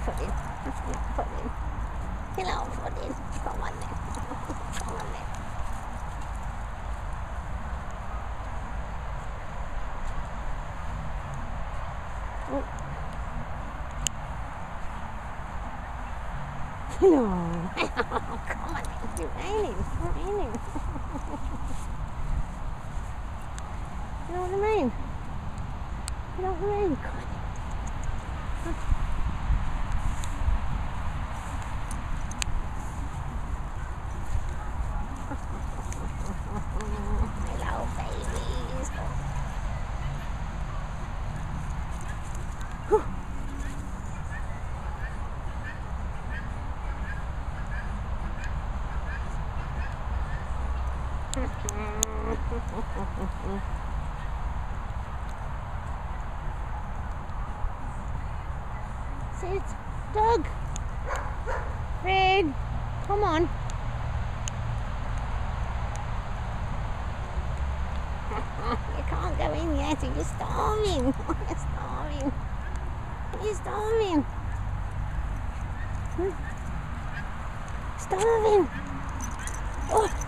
Pudding. Pudding. Hello, Pudding. Come on then. Come on then. Oh. Hello. Come on then. You're raining. You're raining. You know what I mean? You know what I mean? Come on. Hello, babies. Sit, Doug. Red, come on. You can't go in yet, you're starving. You're starving. You're starving. Starving. Oh.